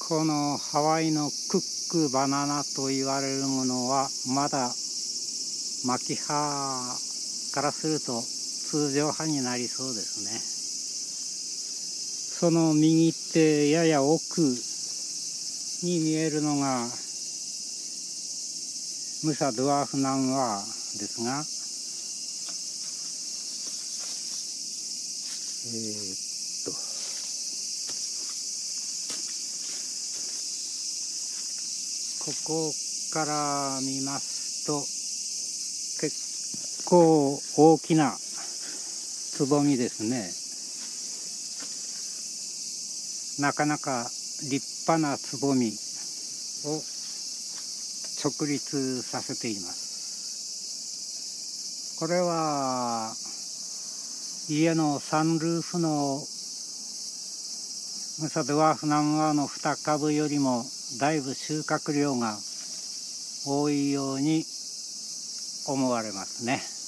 このハワイのクックバナナと言われるものはまだ巻き葉からすると通常葉になりそうですね。その右手やや奥に見えるのがムサドゥアーフナンワーですが、ここから見ますと結構大きなつぼみですね。なかなか立派なつぼみを直立させています。これは家のサンルーフのムサドゥアーフナンワーの2株よりもだいぶ収穫量が多いように思われますね。